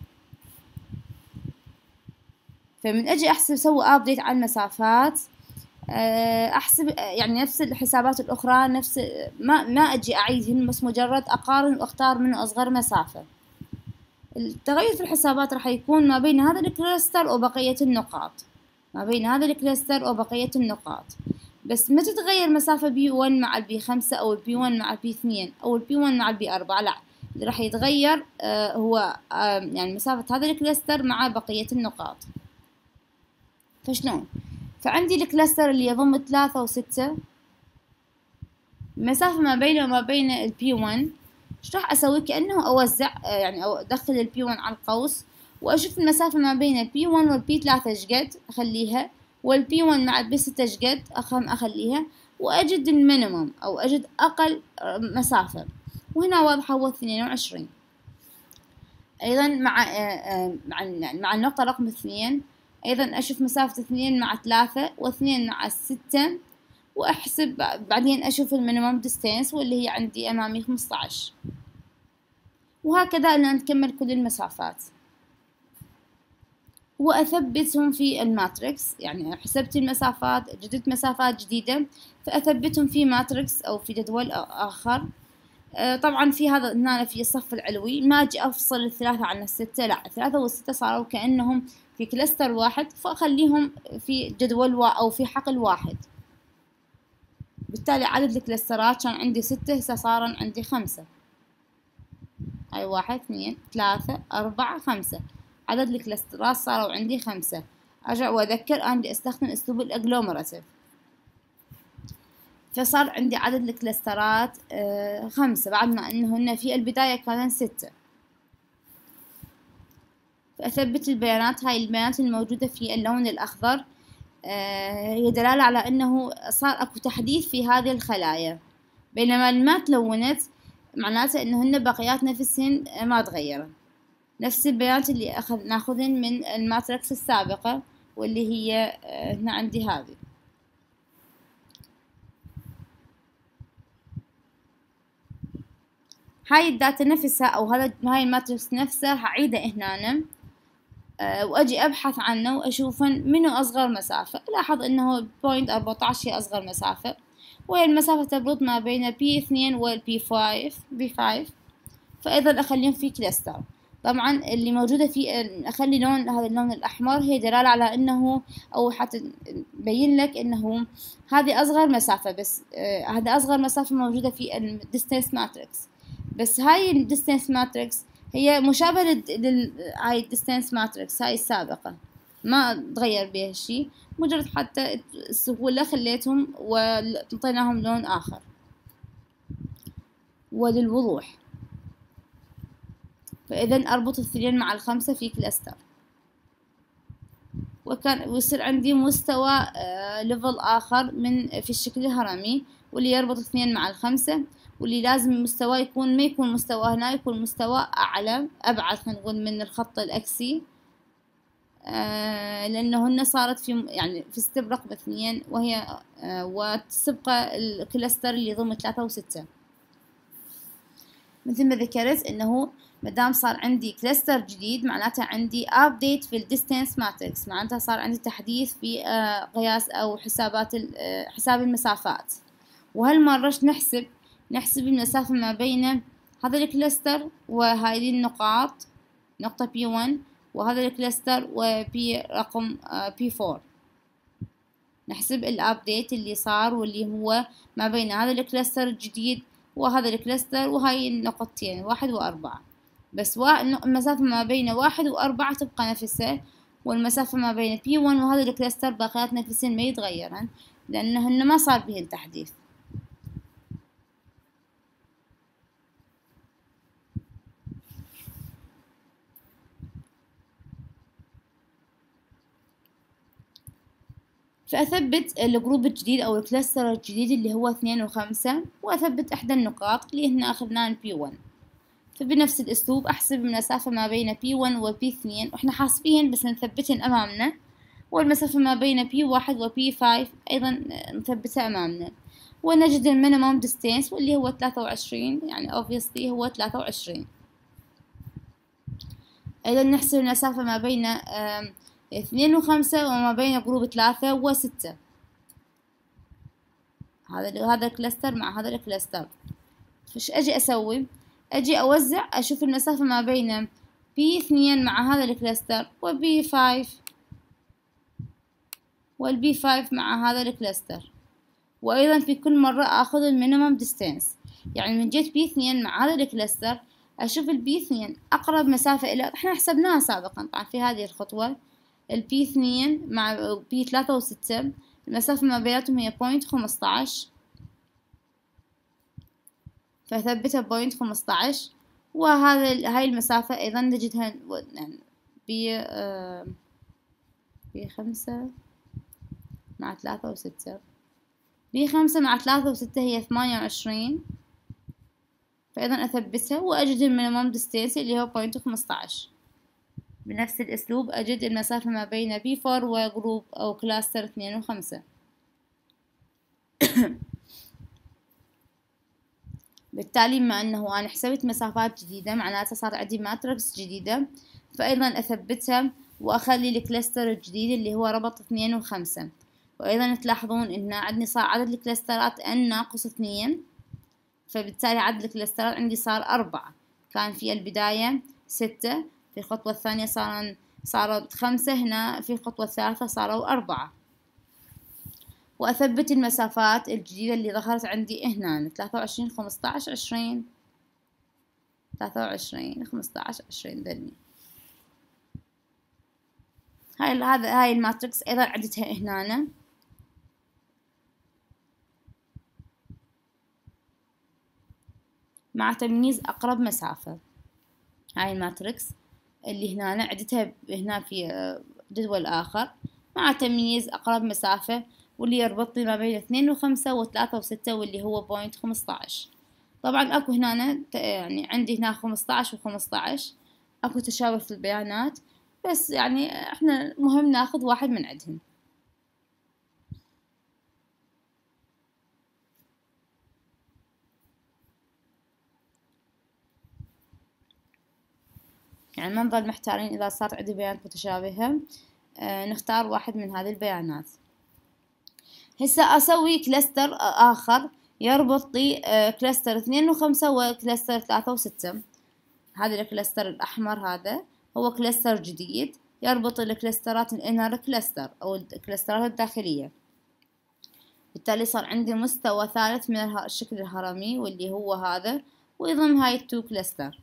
فمن أجي أحسب سوي أبديت على المسافات، أحسب يعني نفس الحسابات الأخرى، نفس ما ما أجي أعيدهن، بس مجرد أقارن وأختار منه أصغر مسافة. التغير في الحسابات راح يكون ما بين هذا الكلاستر وبقية النقاط، ما بين هذا الكلاستر وبقية النقاط. بس ما تتغير مسافة بي واحد مع البي خمسة أو البي واحد مع البي اثنين أو البي واحد مع البي أربعة، لا، اللي راح يتغير آه هو آه يعني مسافة هذا الكلاستر مع بقية النقاط. فشلون؟ فعندي الكلاستر اللي يضم ثلاثة وستة، المسافة ما بينه وما بين البي واحد ايش راح أسوي؟ كأنه أوزع آه يعني أو أدخل البي واحد على القوس، وأشوف المسافة ما بين البي واحد والبي ثلاثة ايش قد أخليها، والبي واحد مع البي ستة ايش قد أخم أخليها، وأجد المينيموم أو أجد أقل مسافة، وهنا واضحة هو اثنين وعشرين. أيضا مع مع مع النقطة رقم اثنين، أيضا أشوف مسافة اثنين مع ثلاثة واثنين مع ستة، وأحسب بعدين أشوف المينيموم ديستانس واللي هي عندي أمامي خمسة عشر، وهكذا أنا نكمل كل المسافات وأثبتهم في الماتريكس. يعني حسبت المسافات، جددت مسافات جديدة، فأثبتهم في ماتريكس أو في جدول آخر. آه طبعا في هذا هنا في الصف العلوي ما أجي أفصل الثلاثة عن الستة، لا، الثلاثة والستة صاروا كأنهم في كلاستر واحد، فأخليهم في جدول وا أو في حقل واحد. بالتالي عدد الكلاسترات كان عندي ستة، هسه صار عندي خمسة. هاي واحد اثنين ثلاثة أربعة خمسة، عدد الكلاسترات صاروا عندي خمسة. أرجع وأذكر أنا أستخدم أسلوب الأجلوميراتيف، فصار عندي عدد الكلاسترات آه خمسة، بعد ما أنهن في البداية كانت ستة. فأثبت البيانات. هاي البيانات الموجودة في اللون الأخضر آه هي دلالة على أنه صار أكو تحديث في هذه الخلايا، بينما ما تلونت معناته أنهن بقيات نفسهن ما تغيرت. نفس البيانات اللي أخذ ناخذن من الماتريكس السابقة، واللي هي هنا عندي هذه. هاي الداتا نفسها أو هذا هاي الماتريكس نفسها هعيدها هنا، أه وأجي أبحث عنه وأشوفن منو أصغر مسافة. لاحظ إنه بوينت أربعتاش هي أصغر مسافة، وهي المسافة تبرد ما بين بي اثنين والبي فايف بي فايف، فأيضا أخليهم في كلاستر. طبعا اللي موجودة في أخلي لون هذا اللون الأحمر هي دلالة على إنه أو حتى تبين لك إنه هذه أصغر مسافة، بس آه هذا أصغر مسافة موجودة في الديستانس ماتريكس. بس هاي الديستانس ماتريكس هي مشابهة لل هاي الديستانس ماتريكس هاي السابقة، ما تغير بها شيء، مجرد حتى السهولة خليتهم وانطيناهم لون آخر وللوضوح. فإذا أربط الاثنين مع الخمسة في كلاستر، وكان ويصير عندي مستوى آه ليفل آخر من في الشكل الهرمي، واللي يربط اثنين مع الخمسة، واللي لازم المستوى يكون ما يكون مستوى هنا، يكون مستوى أعلى أبعد خلينا نقول من الخط الأكسي، آه لأنه هن صارت في يعني في ستيب رقم اثنين، وهي آه وتبقى الكلاستر اللي ضم ثلاثة وستة. مثل ما ذكرت إنه مادام صار عندي كلاستر جديد معناتها عندي update في الديستانس ماتريكس، معناتها صار عندي تحديث في قياس أو حسابات حساب المسافات. وهالمرة نحسب نحسب المسافة ما بين هذا الكلاستر وهذه النقاط، نقطة بي واحد وهذا الكلاستر وبي رقم بي أربعة. نحسب الابديت اللي صار واللي هو ما بين هذا الكلاستر الجديد وهذا الكلاستر وهاي النقطتين واحد وأربعة. بس المسافة ما بين واحد وأربعة تبقى نفسها، والمسافة ما بين بي واحد وهذا الكلاستر باقيات نفسهن ما يتغيرن، لأنهن ما صار بهن تحديث. فأثبت الجروب الجديد أو الكلاستر الجديد اللي هو اثنين وخمسة، وأثبت إحدى النقاط اللي هنا أخذناها بي واحد. فبنفس الأسلوب أحسب المسافة ما بين بي واحد وبي اثنين، وإحنا حاسبين بس نثبتهن أمامنا، والمسافة ما بين بي واحد وبي خمسة أيضا نثبتها أمامنا، ونجد المينيموم ديستانس واللي هو ثلاثة وعشرين، يعني obviously هو ثلاثة وعشرين. أيضا نحسب المسافة ما بين اثنين وخمسة وما بين جروب ثلاثة وستة، هذا هذا الكلاستر مع هذا الكلاستر. فش أجي أسوي؟ أجي أوزع أشوف المسافة ما بين بي اثنين مع هذا الكلاستر وبي خمسة والبي خمسة مع هذا الكلاستر، وأيضا في كل مرة أخذ المينيمم ديستانس. يعني من جيت بي اثنين مع هذا الكلاستر أشوف البي اثنين أقرب مسافة إلى، إحنا حسبناها سابقا طبعا في هذه الخطوة، البي اثنين مع بي ثلاثة وستة المسافة ما بيناتهم هي بوينت خمستاش، فثبتها بوينت خمستاش. وهذا هاي المسافة أيضا نجدها ب آه بخمسة مع ثلاثة وستة، بخمسة مع ثلاثة وستة هي ثمانية وعشرين، فأيضا أثبتها وأجد المينيموم ديستانس اللي هو بوينت خمستاش. بنفس الأسلوب أجد المسافة ما بين بي أربعة وجروب أو كلاستر اثنين وخمسة. بالتالي بما أنه أنا حسبت مسافات جديدة معناتها صار عندي ماتريكس جديدة، فأيضا أثبتها وأخلي الكلاستر الجديد اللي هو ربط اثنين وخمسة. وأيضا تلاحظون إن عندي صار عدد الكلاسترات n ناقص اثنين، فبالتالي عدد الكلاسترات عندي صار أربعة. كان في البداية ستة، في الخطوة الثانية صار صارت خمسة، هنا في الخطوة الثالثة صاروا أربعة. وأثبت المسافات الجديدة اللي ظهرت عندي هنا ثلاثة وعشرين خمستاش عشرين ثلاثة وعشرين خمستاش عشرين ذني. هاي هذا هاي الماتريكس أيضا عدتها هنا مع تمييز أقرب مسافة. هاي الماتريكس اللي هنا عدتها هنا في جدول آخر مع تمييز أقرب مسافة، واللي يربط لي ما بين اثنين وخمسة وثلاثة وستة واللي هو بوينت خمستاش. طبعا أكو هنا يعني عندي هنا خمستاش وخمستاش، اكو تشابه في البيانات، بس يعني احنا مهم ناخذ واحد من عندهم. يعني ما نظل محتارين إذا صارت عندي بيانات متشابهة. آه نختار واحد من هذه البيانات. هسه أسوي كلاستر آخر يربط لي آه كلاستر اثنين وخمسة وكلاستر ثلاثة وستة. هذا الكلاستر الأحمر هذا هو كلاستر جديد يربط الكلاسترات الانر كلاستر أو الكلاسترات الداخلية. بالتالي صار عندي مستوى ثالث من الشكل الهرمي واللي هو هذا، ويضم هاي التو كلاستر.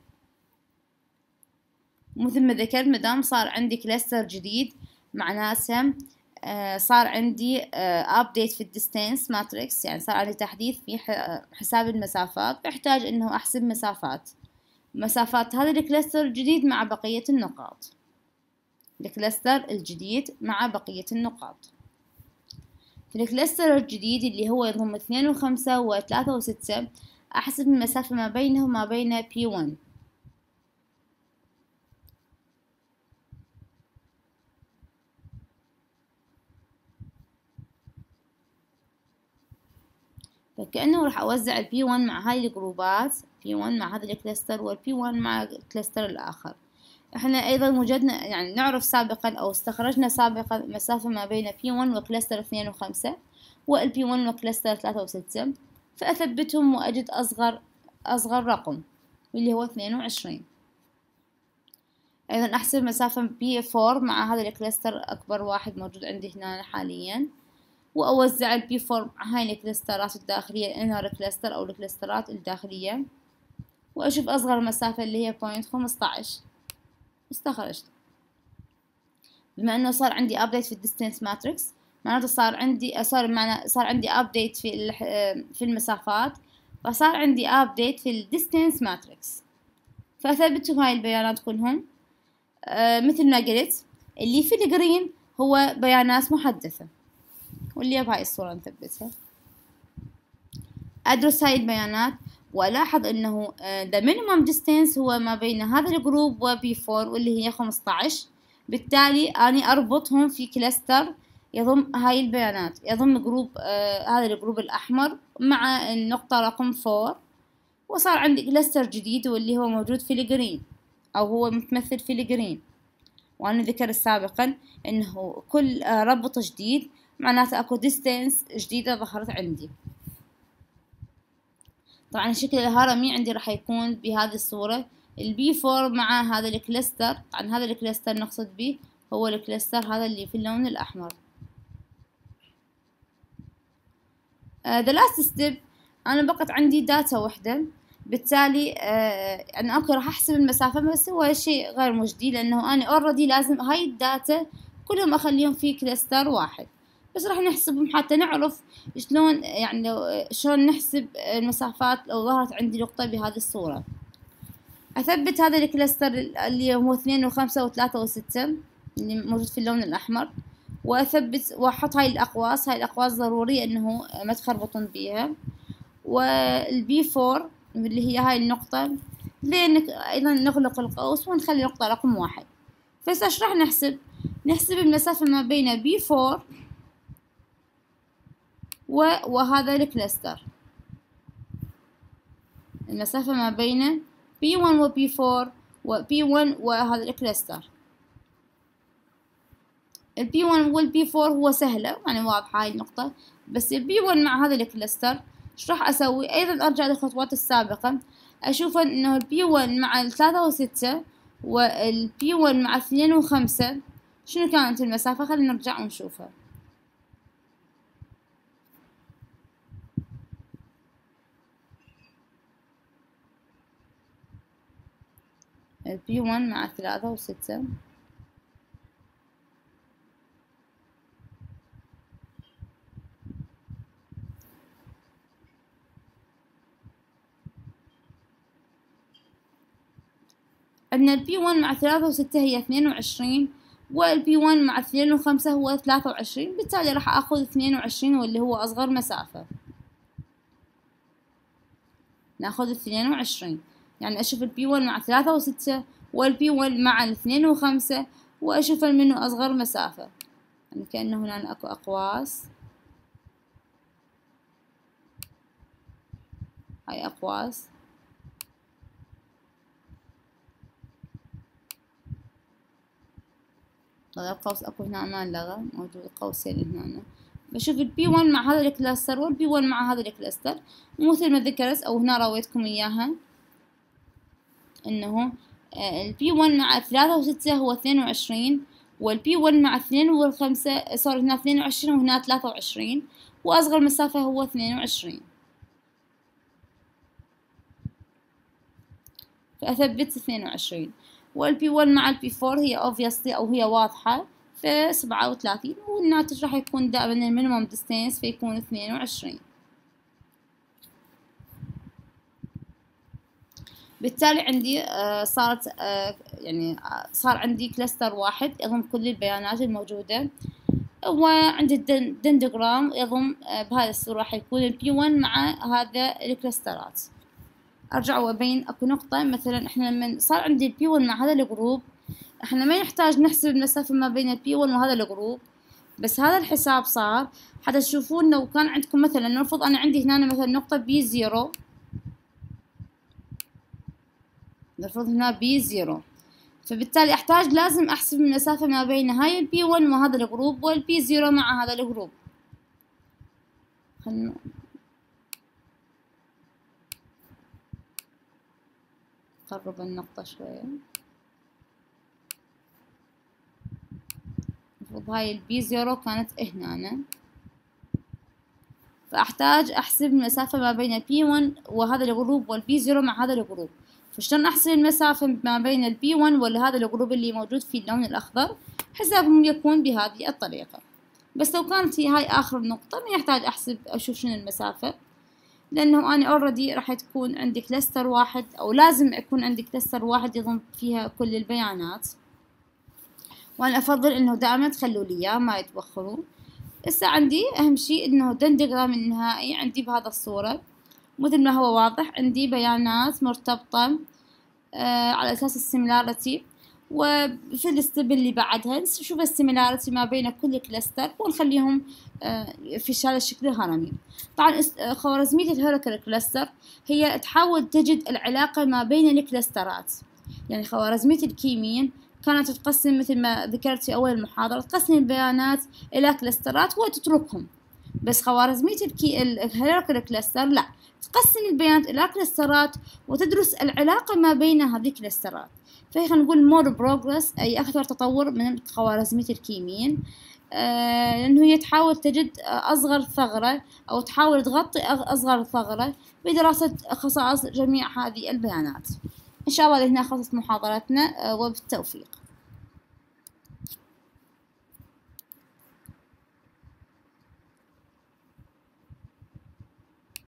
مثل ما ذكرت مدام صار عندي كلاستر جديد معناته آه صار عندي ابديت آه في الديستانس ماتريكس، يعني صار عندي تحديث في حساب المسافات، بحتاج انه احسب مسافات مسافات هذا الكلاستر الجديد مع بقية النقاط. الكلاستر الجديد مع بقية النقاط. في الكلاستر الجديد اللي هو يضم اثنين وخمسة وثلاثة وستة احسب المسافة ما بينه وما بين بي واحد. فكأنه راح أوزع البي واحد مع هاي الجروبات، بي واحد مع هذا الكلاستر والبي واحد مع الكلاستر الآخر. احنا أيضا وجدنا يعني نعرف سابقا أو استخرجنا سابقا مسافة ما بين بي واحد وكلاستر اثنين وخمسة والبي واحد وكلاستر ثلاثة وستة، فأثبتهم وأجد أصغر أصغر رقم واللي هو اثنين وعشرين. أيضا أحسب مسافة بي أربعة مع هذا الكلاستر أكبر واحد موجود عندي هنا حاليا، وأوزع البي أربعة مع هاي الكلاسترات الداخلية الانر كلاستر أو الكلاسترات الداخلية، وأشوف أصغر مسافة اللي هي بوينت خمسطعش. استخرجت بما أنه صار عندي أبديت في الديستانس ماتريكس، معناته صار عندي صار معنا صار عندي أبديت في في المسافات، فصار عندي أبديت في الديستانس ماتريكس. فأثبتهم هاي البيانات كلهم. آه مثل ما قلت اللي في الجرين هو بيانات محدثة، واللي بهاي الصورة نثبتها. أدرس هاي البيانات وألاحظ أنه the minimum distance هو ما بين هذا الجروب و بي أربعة واللي هي خمسطعش. بالتالي أنا أربطهم في كلاستر يضم هاي البيانات، يضم جروب آه هذا الجروب الأحمر مع النقطة رقم أربعة، وصار عندي كلاستر جديد واللي هو موجود في الجرين أو هو متمثل في الجرين. وأنا ذكر سابقا أنه كل آه ربط جديد معناته أكو ديستانس جديدة ظهرت عندي. طبعا الشكل الهرمي عندي راح يكون بهذه الصورة، البي أربعة مع هذا الكلاستر. طبعا هذا الكلاستر نقصد به هو الكلاستر هذا اللي في اللون الأحمر. uh, the last step أنا بقت عندي داتا وحدة، بالتالي uh, أنا أوكي راح أحسب المسافة، بس هو شيء غير مجدي لأنه أنا already لازم هاي الداتا كلهم أخليهم في كلاستر واحد، بس راح نحسبهم حتى نعرف شلون يعني لو شلون نحسب المسافات لو ظهرت عندي نقطة بهذه الصورة. أثبت هذا الكلاستر اللي هو اثنين وخمسة وثلاثة وستة اللي موجود في اللون الأحمر، وأثبت وأحط هاي الأقواس. هاي الأقواس ضرورية إنه ما تخربطون بيها. والبي أربعة اللي هي هاي النقطة، لين أيضا نغلق القوس ونخلي نقطة رقم واحد. بس إيش راح نحسب؟ نحسب المسافة ما بين بي أربعة وهذا الكلاستر، المسافة ما بين بي واحد و بي أربعة و بي واحد وهذا الكلاستر. ال بي واحد وال بي أربعة هو سهلة يعني واضحة هاي النقطة، بس ال بي واحد مع هذا الكلاستر ايش راح اسوي؟ ايضا ارجع للخطوات السابقة، اشوف انه ال بي واحد مع الثلاثة وستة وال بي واحد مع اثنين وخمسة شنو كانت المسافة. خلينا نرجع ونشوفها. ال بي واحد مع ثلاثة وستة عندنا ال بي واحد مع ثلاثة وستة هي اثنين وعشرين، وال بي واحد مع اثنين وخمسة هو ثلاثة وعشرين. بالتالي راح اخذ اثنين وعشرين واللي هو اصغر مسافة، ناخذ اثنين وعشرين. يعني اشوف ال بي واحد مع ثلاثة وستة والبي ون مع الاثنين وخمسة، وأشوف منه أصغر مسافة. يعني كأنه هنا أكو أقواس، هاي أقواس، هذا القوس أكو هنا ما لغى موجود قوسين هنا. بشوف البي ون مع هذا الكلاستر والبي ون مع هذا الكلاستر، مثل ما ذكرت أو هنا راويتكم إياها إنه البي ون مع ثلاثة وستة هو اثنين وعشرين، والبي ون مع اثنين والخمسة صار هنا اثنين وعشرين وهنا ثلاثة وعشرين، وأصغر مسافة هو اثنين وعشرين. فأثبت اثنين وعشرين، والبي ون مع البي فور هي obviously أو هي واضحة في سبعة وثلاثين، والناتج راح يكون دائما المينيموم ديستانس فيكون اثنين وعشرين. بالتالي عندي آه صارت آه يعني آه صار عندي كلاستر واحد يضم كل البيانات الموجودة، وعندي الدندجرام يضم آه بهذه الصورة راح يكون البي ون مع هذا الكلاسترات. ارجع وابين اكو نقطة، مثلا احنا لما صار عندي البي ون مع هذا الجروب احنا ما يحتاج نحسب المسافة ما بين البي ون وهذا الجروب، بس هذا الحساب صار حتى تشوفون لو كان عندكم مثلا نفرض انا عندي هنا مثلا نقطة بي زيرو، نفرض هنا بي زيرو، فبالتالي احتاج لازم احسب المسافة ما بين هاي البي ون وهذا الجروب والبي زيرو مع هذا الجروب. خلنا نقرب النقطة شوية، المفروض هاي البي زيرو كانت هنا، فأحتاج أحسب المسافة ما بين البي ون وهذا الجروب والبي زيرو مع هذا الجروب. فشلون أحسب المسافة ما بين البي ون وهذا الجروب اللي موجود في اللون الأخضر؟ حسابهم يكون بهذه الطريقة. بس لو كانت هي هاي آخر نقطة ما يحتاج أحسب أشوف شنو المسافة، لأنه أنا أوريدي راح تكون عندي كلاستر واحد، أو لازم يكون عندي كلاستر واحد يضم فيها كل البيانات، وأنا أفضل إنه دائما تخلوا لي إياه ما يتبخروا. هسه عندي أهم شيء إنه الدندجرام النهائي عندي بهذا الصورة مثل ما هو واضح، عندي بيانات مرتبطة آه على أساس السيميلاريتي، وفي الستيب اللي بعدها نشوف السيميلاريتي ما بين كل كلاستر ونخليهم آه في هذا الشكل الهرمي. طبعا خوارزمية الهيراركال كلاستر هي تحاول تجد العلاقة ما بين الكلاسترات، يعني خوارزمية الكيمين كانت تقسم مثل ما ذكرت في أول المحاضرة تقسم البيانات إلى كلاسترات وتتركهم، بس خوارزمية الهيراركال كلاستر لا، تقسم البيانات إلى كلاسترات وتدرس العلاقة ما بين هذه الكلاسترات. فهي خلينا نقول more progress، أي أكثر تطور من خوارزمية الكيمين، آه لأنه هي تحاول تجد أصغر ثغرة أو تحاول تغطي أصغر ثغرة بدراسة خصائص جميع هذه البيانات. إن شاء الله لهنا خلصت محاضرتنا، وبالتوفيق.